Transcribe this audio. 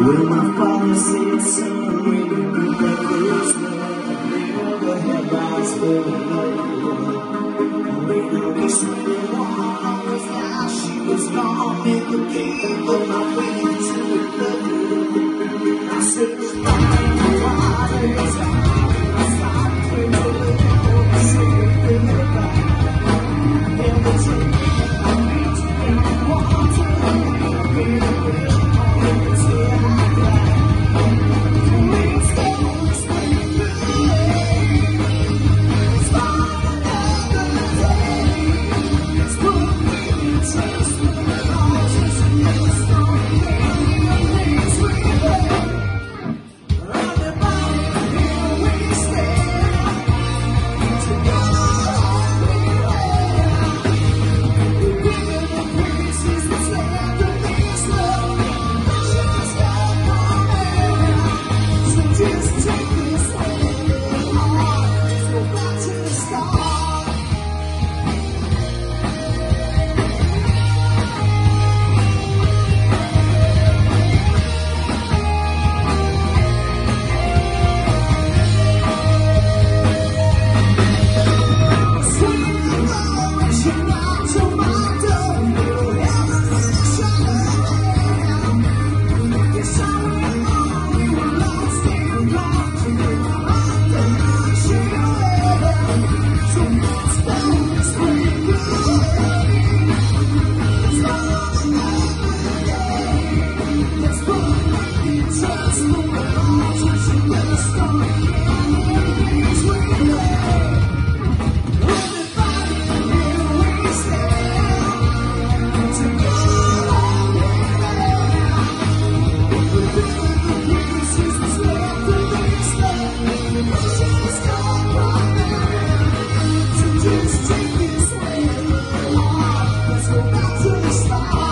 When my father said, son, when you be that first love, never have eyes for love. When I was 21, I was out, she was gone in the game of my way to love. I said, fire, water, it's hot, it's hot, when you look over, say, when you're back. And the drink, I need to get water, just take this way, let's go back to the start.